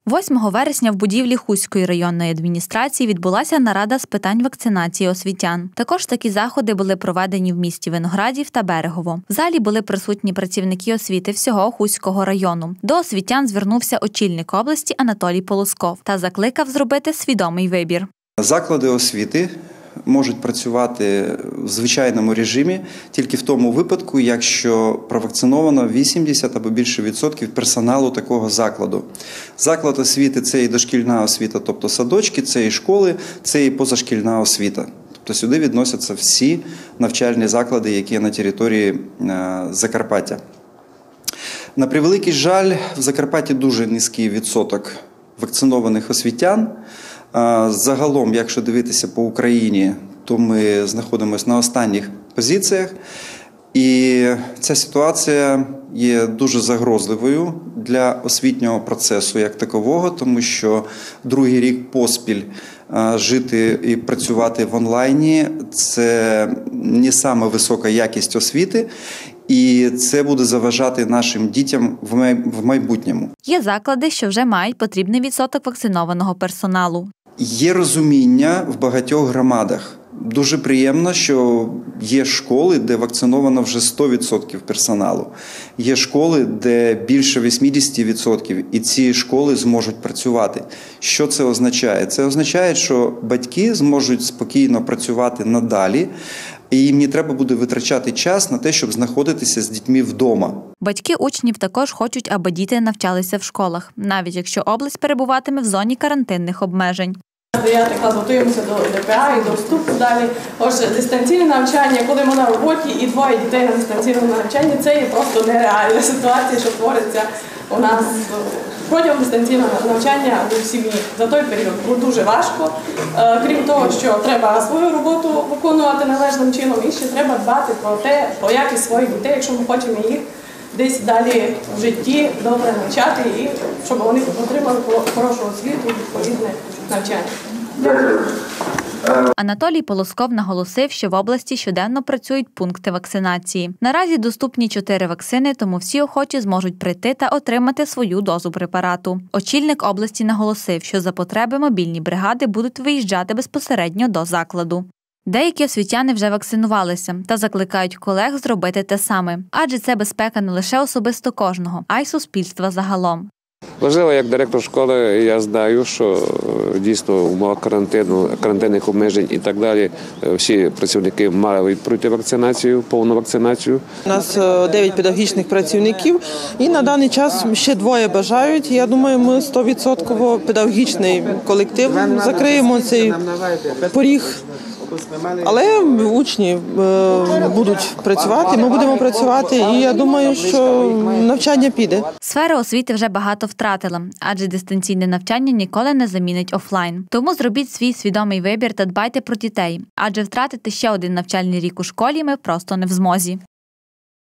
8 вересня в будівлі Хуської районної адміністрації відбулася нарада з питань вакцинації освітян. Також такі заходи були проведені в місті Виноградів та Берегово. В залі були присутні працівники освіти всього Хуського району. До освітян звернувся очільник області Анатолій Полосков та закликав зробити свідомий вибір. Заклади освіти можуть працювати в звичайному режимі тільки в тому випадку, якщо провакциновано 80 або більше відсотків персоналу такого закладу. Заклад освіти – це і дошкільна освіта, тобто садочки, це і школи, це і позашкільна освіта. Тобто сюди відносяться всі навчальні заклади, які є на території Закарпаття. На превеликий жаль, в Закарпатті дуже низький відсоток вакцинованих освітян. Загалом, якщо дивитися по Україні, то ми знаходимося на останніх позиціях. І ця ситуація є дуже загрозливою для освітнього процесу як такового, тому що другий рік поспіль жити і працювати в онлайні – це не саме висока якість освіти, і це буде заважати нашим дітям в майбутньому. Є заклади, що вже мають потрібний відсоток вакцинованого персоналу. Є розуміння в багатьох громадах. Дуже приємно, що є школи, де вакциновано вже 100% персоналу. Є школи, де більше 80%, і ці школи зможуть працювати. Що це означає? Це означає, що батьки зможуть спокійно працювати надалі, і їм не треба буде витрачати час на те, щоб знаходитися з дітьми вдома. Батьки учнів також хочуть, аби діти навчалися в школах, навіть якщо область перебуватиме в зоні карантинних обмежень. 9 клас готуємося до ДПА і до вступу далі. Отже, дистанційне навчання, коли ми на роботі і двоє дітей на дистанційному навчанні, це є просто нереальна ситуація, що твориться у нас протягом дистанційного навчання у сім'ї. За той період було дуже важко. Крім того, що треба свою роботу виконувати належним чином, і ще треба дбати про якість своїх дітей, якщо ми хочемо їх десь далі в житті добре навчати, і щоб вони отримали хорошу освіту, відповідне навчання. Анатолій Полосков наголосив, що в області щоденно працюють пункти вакцинації. Наразі доступні 4 вакцини, тому всі охочі зможуть прийти та отримати свою дозу препарату. Очільник області наголосив, що за потреби мобільні бригади будуть виїжджати безпосередньо до закладу. Деякі освітяни вже вакцинувалися та закликають колег зробити те саме, адже це безпека не лише особисто кожного, а й суспільства загалом. Важливо, як директор школи, я знаю, що дійсно в умовах карантину, карантинних обмежень і так далі всі працівники мали пройти вакцинацію, повну вакцинацію. У нас 9 педагогічних працівників і на даний час ще 2 бажають. Я думаю, ми 100% педагогічний колектив закриємо цей поріг. Але учні будуть працювати, ми будемо працювати, і я думаю, що навчання піде. Сфера освіти вже багато втратила, адже дистанційне навчання ніколи не замінить офлайн. Тому зробіть свій свідомий вибір та дбайте про дітей, адже втратити ще один навчальний рік у школі ми просто не в змозі.